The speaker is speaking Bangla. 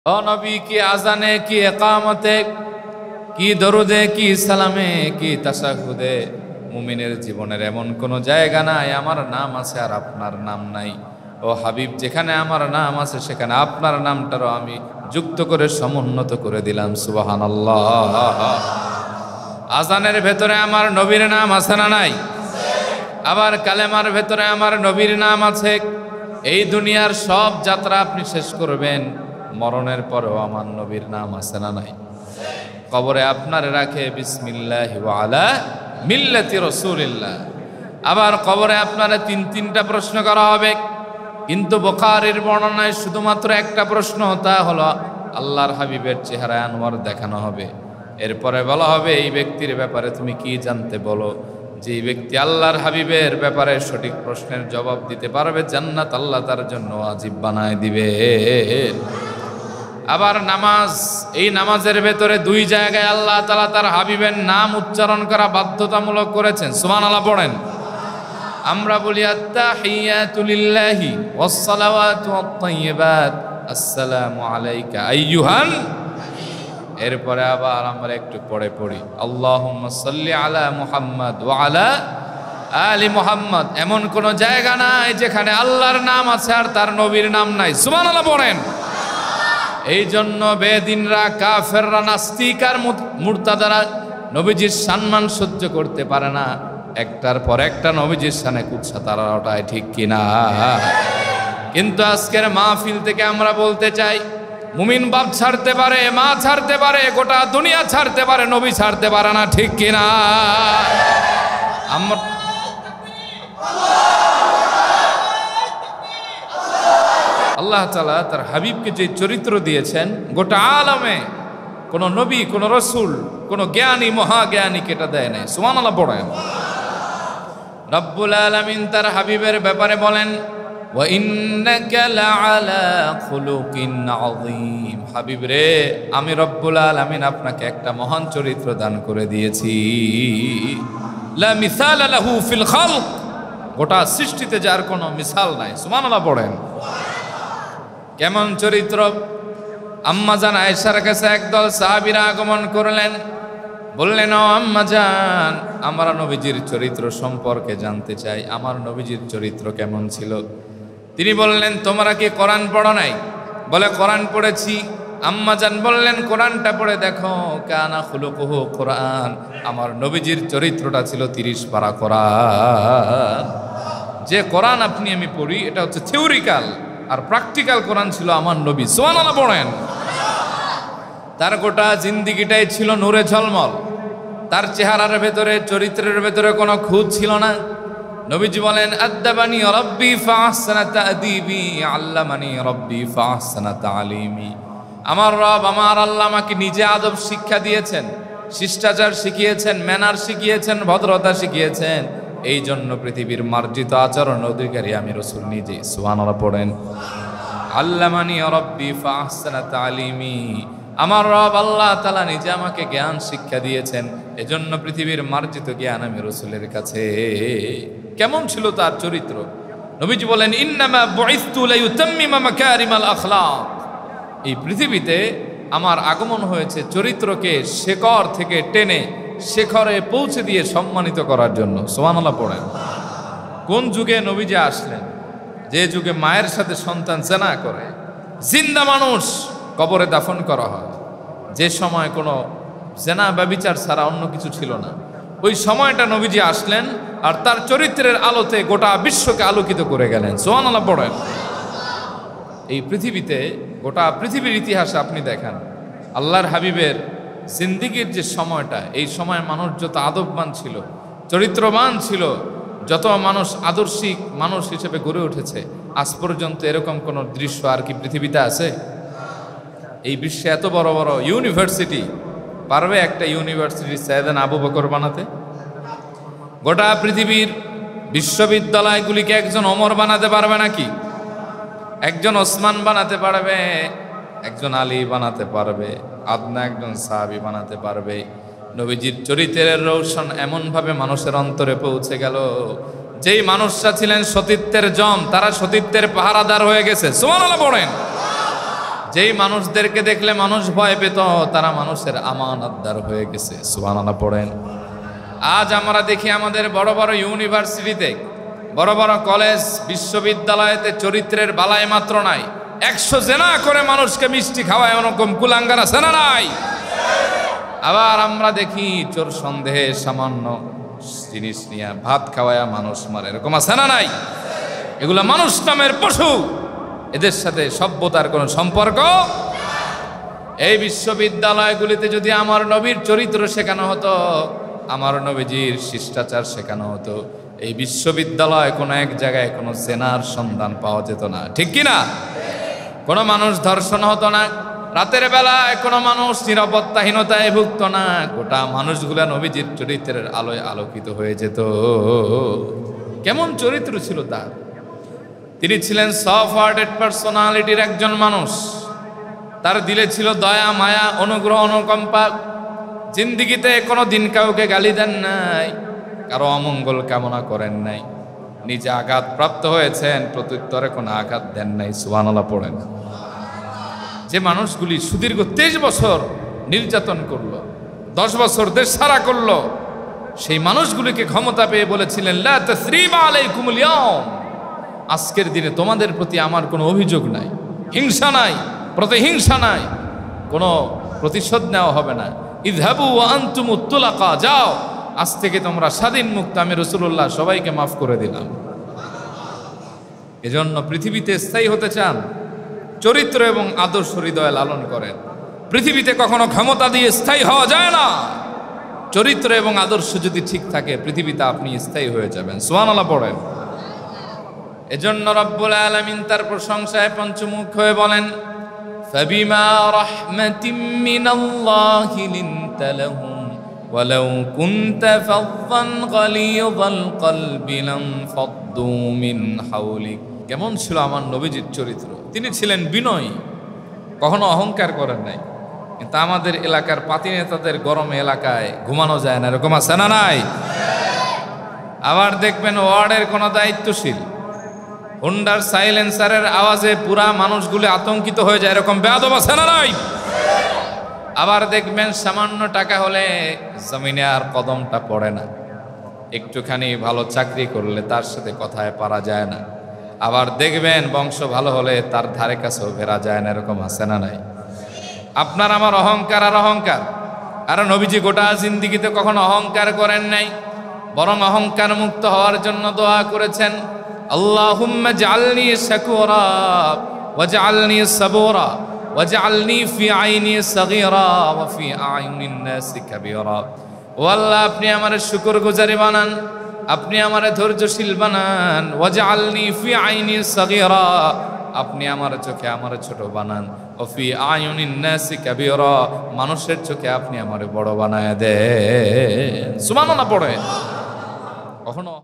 ও নবী, কি আজানে, কি একামতে, কি দরুদে, কি সালামে, কি তাশাহুদে মুমিনের জীবনের এমন কোনো জায়গা নাই আমার নাম আছে আর আপনার নাম নাই। ও হাবিব, যেখানে আমার নাম আছে সেখানে আপনার নামটারও আমি যুক্ত করে সমুন্নত করে দিলাম। সুবহানাল্লাহ। আজানের ভেতরে আমার নবীর নাম আছে না নাই? আবার কালেমার ভেতরে আমার নবীর নাম আছে। এই দুনিয়ার সব যাত্রা আপনি শেষ করবেন, মরণের পরেও আমার নবীর নাম আছে না নাই? কবরে আপনার রাখে বিসমিল্লাহি ওয়া আলা মিল্লাতি রাসূলিল্লাহ। আবার কবরে আপনারা তিনটা প্রশ্ন করা হবে, কিন্তু বুখারীর বর্ণনায় শুধুমাত্র একটা প্রশ্ন, তা হলো আল্লাহর হাবিবের চেহারা আনোয়ার দেখানো হবে। এরপরে বলা হবে, এই ব্যক্তির ব্যাপারে তুমি কি জানতে বলো। যে ব্যক্তি আল্লাহর হাবিবের ব্যাপারে সঠিক প্রশ্নের জবাব দিতে পারবে, জান্নাত আল্লাহ তার জন্য ওয়াজিব বানায় দিবে। আবার নামাজ, এই নামাজের ভেতরে দুই জায়গায় আল্লাহ তাআলা তার হাবিবের নাম উচ্চারণ করা বাধ্যতামূলক করেছেন। সুবহানাল্লাহ পড়েন। আমরা বলি আত্তাহিয়াতু লিল্লাহি ওয়াস সালাওয়াতু ওয়াত তাইয়্যিবাত, আসসালামু আলাইকা আইয়ুহান। এরপরে আবার আমরা একটু পড়ি আল্লাহুম্মা সাল্লি আলা মুহাম্মদ ওয়া আলা আলি মুহাম্মদ। এমন কোন জায়গা নাই যেখানে আল্লাহর নাম আছে আর তার নবীর নাম নাই। সুবহানাল্লাহ পড়েন। এই জন্য বেদিনরা, কাফেররা, নাস্তিক আর মুরতাদারা নবীজির সম্মান সহ্য করতে পারে না। একটার পর একটা নবীজির শানে কুৎসা তারা ওটাই, ঠিক কিনা? কিন্তু আজকের মাহফিল থেকে আমরা বলতে চাই, মুমিন বাপ ছাড়তে পারে, মা ছাড়তে পারে, গোটা দুনিয়া ছাড়তে পারে, নবী ছাড়তে পারে না, ঠিক কিনা? আল্লাহ তাআলা তার হাবিবকে যে চরিত্র দিয়েছেন, গোটা আলমে কোন নবী, কোন রসুল, কোন জ্ঞানী, মহাজ্ঞানীকে এটা দেয় নাই। সুবহানাল্লাহ পড়েন। রব্বুল আলামিন তার হাবিবের ব্যাপারে বলেন, ওয়া ইন্নাকা লাআলা খুলুকিন আযীম। হাবিব রে, আমি রব্বুল আলামিন আপনাকে একটা মহান চরিত্র দান করে দিয়েছি। লা মিসালা লাহু ফিল খালক, গোটা সৃষ্টিতে যার কোনো মিসাল নাই। সুবহানাল্লাহ পড়েন। কেমন চরিত্র? আম্মাজান আয়েশার কাছে একদল সাহাবীরা আগমন করলেন, বললেন, ও আম্মাজান, আমরা নবীজির চরিত্র সম্পর্কে জানতে চাই, আমার নবীজির চরিত্র কেমন ছিল? তিনি বললেন, তোমরা কি কোরআন পড়ো নাই? বলে, কোরআন পড়েছি। আম্মাজান বললেন, কোরআনটা পড়ে দেখো। কানা খুলুকুহু কোরআন, আমার নবীজির চরিত্রটা ছিল 30 পারা কোরআন। যে কোরআন আমি পড়ি, এটা হচ্ছে থিওরিক্যাল, আর প্র্যাকটিক্যাল কোরআন ছিল আমার নবী। সুবহানাল্লাহ পড়েন। তার গোটা জিন্দিগিটাই ছিল নূরে ঝলমল। তার চেহারার ভেতরে, চরিত্রের ভেতরে কোনো খুঁত ছিল না। নবীজি বলেন, আদ্দাবানি রাব্বি ফাহসানা তা'দীবি, আল্লামানি রাব্বি ফাহসানা তা'লিমি। আমার রব, আমার আল্লাহ আমাকে নিজে আদব শিক্ষা দিয়েছেন, শিষ্টাচার শিখিয়েছেন, ম্যানার শিখিয়েছেন, ভদ্রতা শিখিয়েছেন। এই জন্য পৃথিবীর মার্জিত আচরণ অধিকারী আমি রাসূল নিজে। সুবহানাল্লাহ পড়েন। আল্লামানি রাব্বি ফাহসানা তা'লিমি, আমার রব আল্লাহ তাআলা নিজে আমাকে জ্ঞান শিক্ষা দিয়েছেন। এজন্য পৃথিবীর মার্জিত জ্ঞান আমি রাসূলের কাছে। কেমন ছিল তার চরিত্র? নবীজি বলেন, ইন্নামা বুইসতু লিউতাম্মিমা মাকারিমাল আখলাক। এই পৃথিবীতে আমার আগমন হয়েছে চরিত্রকে শেকড় থেকে টেনে শেখরে পৌঁছে দিয়ে সম্মানিত করার জন্য। সুবহানাল্লাহ পড়েন। কোন যুগে নবীজি আসলেন? যে যুগে মায়ের সাথে সন্তান জেনা করে, জিন্দা মানুষ কবরে দাফন করা হয়। যে সময় কোনো জেনা ব্যভিচার ছাড়া অন্য কিছু ছিল না, ওই সময়টা নবীজি আসলেন আর তার চরিত্রের আলোতে গোটা বিশ্বকে আলোকিত করে গেলেন। সুবহানাল্লাহ পড়েন। এই পৃথিবীতে, গোটা পৃথিবীর ইতিহাসে আপনি দেখেন, আল্লাহর হাবিবের জিন্দিগির যে সময়টা, এই সময় মানুষ যত আদববান ছিল, চরিত্রবান ছিল, যত মানুষ আদর্শিক মানুষ হিসেবে গড়ে উঠেছে, আজ পর্যন্ত এরকম কোন দৃশ্য আর কি পৃথিবীতে আছে? এই বিশ্বে এত বড় বড় ইউনিভার্সিটি, পারবে একটা ইউনিভার্সিটি সাইয়েদনা আবু বকর বানাতে? গোটা পৃথিবীর বিশ্ববিদ্যালয়গুলিকে একজন ওমর বানাতে পারবে নাকি? একজন ওসমান বানাতে পারবে? একজন আলী বানাতে পারবে? আদনা একজন সাহাবী বানাতে পারবে? নবীজির চরিত্রের রৌশন এমনভাবে মানুষের অন্তরে পৌঁছে গেল, যেই মানুষরা ছিলেন সতীত্বের জম, তারা সতীত্বের পাহারাদার হয়ে গেছে। সুবহানাল্লাহ পড়েন। যেই মানুষদেরকে দেখলে মানুষ ভয় পেত তারা মানুষের আমানতদার হয়ে গেছে। সুবহানাল্লাহ পড়েন। আজ আমরা দেখি আমাদের বড় বড় ইউনিভার্সিটিতে, বড় বড় কলেজ বিশ্ববিদ্যালয়েতে চরিত্রের বালাই মাত্র নাই, 100 জেনা করে মানুষকে মিষ্টি খাওয়ায় এরকম কুলাঙ্গার আছে না নাই? আবার আমরা দেখি চোর সন্দেহে সামান্য জিনিস নিয়ে ভাত খাওয়ায় মানুষ মারে, এরকম আছে না নাই? এগুলা মানুষ নামের পশু, এদের সাথে সভ্যতার কোনো সম্পর্ক। এই বিশ্ববিদ্যালয়গুলিতে যদি আমার নবীর চরিত্র শেখানো হতো, আমার নবীজির শিষ্টাচার শেখানো হতো, এই বিশ্ববিদ্যালয় কোনো এক জায়গায় কোনো জেনার সন্ধান পাওয়া যেত না, ঠিক কি না? কোনো মানুষ ধর্ষণ হতো না, রাতের বেলায় কোনো মানুষ নিরাপত্তাহীনতায় ভুগত না, গোটা মানুষগুলা নবীজির চরিত্রের আলোয় আলোকিত হয়ে যেত। কেমন চরিত্র ছিল তার! তিনি ছিলেন সফট হার্টেড পার্সোনালিটির একজন মানুষ। তার দিলে ছিল দয়া, মায়া, অনুগ্রহ, অনুকম্পা। জিন্দিগিতে কোনো দিন কাউকে গালি দেন নাই, কারো অমঙ্গল কামনা করেন নাই। নিজে আঘাত প্রাপ্ত হয়েছেন, প্রত্যুত্তরে কোনো আঘাত দেন নাই। সুবহানাল্লাহ পড়েন। যে মানুষগুলি সুদীর্ঘ 23 বছর নির্যাতন করলো, 10 বছর দেশ ছাড়া করলো, সেই মানুষগুলিকে ক্ষমতা পেয়ে বলেছিলেন, লা তাসরিবা আলাইকুমুল ইয়াউম, আজকের দিনে তোমাদের প্রতি আমার কোনো অভিযোগ নাই, হিংসা নাই, প্রতিহিংসা নাই, কোনো প্রতিশোধ নেওয়া হবে না। ইযহাবু ওয়া আনতুমুত তুলাকা, যাও, আজ থেকে তোমরা স্বাধীন মুক্ত, আমি রাসূলুল্লাহ সবাইকে মাফ করে দিলাম। এজন্য পৃথিবীতে স্থায়ী হতে চান, চরিত্র এবং আদর্শ হৃদয়ে লালন করেন। পৃথিবীতে কখনো ক্ষমতা দিয়ে স্থায়ী হওয়া যায় না। চরিত্র এবং আদর্শ যদি ঠিক থাকে, পৃথিবীতে আপনি স্থায়ী হয়ে যাবেন। সুবহানাল্লাহ পড়েন। এজন্য রব্বুল আলামিন তার প্রশংসায় পঞ্চমুখ হয়ে বলেন, ফাবিমা রাহমাতিম মিনাল্লাহি লিনতা লাহুম ওয়ালাউ কুনতা ফাযযান গালিযাল কলবি লানফাদ্দু মিন হাওলিক। কেমন ছিল আমার নবীজির চরিত্র! তিনি ছিলেন বিনয়ী, কখনো অহংকার করেন নাই। কিন্তু আমাদের এলাকার পাতি নেতাদের গরমে এলাকায় ঘুমানো যায় না, এরকম আছে না নাই? আবার দেখবেন ওয়ার্ডের কোনো দায়িত্বশীল হুন্ডার সাইলেন্সারের আওয়াজে পুরা মানুষগুলো আতঙ্কিত হয়ে যায়, এরকম বেয়াদব আছে না নাই? আবার দেখবেন সামান্য টাকা হলে জমিনে আর কদমটা পড়ে না, একটুখানি ভালো চাকরি করলে তার সাথে কথায় পারা যায় না। আবার দেখবেন বংশ ভালো হলে তার ধারে কাছেও ফেরা যায় না, এরকম আছে না নাই? আপনার আমার অহংকার আর অহংকার। আর নবীজি গোটা জিন্দিগিতে কখনো অহংকার করেন নাই, বরং অহংকার মুক্ত হওয়ার জন্য দোয়া করেছেন, আল্লাহুম্মা জাআলনি শাকুরা ওয়াজআলনি সাবুরা ওয়াজআলনি ফি আইনি সাগীরা ওয়া ফি আয়ুনিন নাসি কাবীরা। ও আল্লাহ, আপনি আমারে শুকরগুজারি বানান, আপনি আমারে ধৈর্যশীল বানান। ওয়াজআলনি ফি আইনি সাগীরা, আপনি আমার চোখে আমার ছোট বানান। ও ফি আয়ুনিন নাসি কাবীরা, মানুষের চোখে আপনি আমারে বড় বানায় দেন। সুবহানাল্লাহ পড়ে। কখনো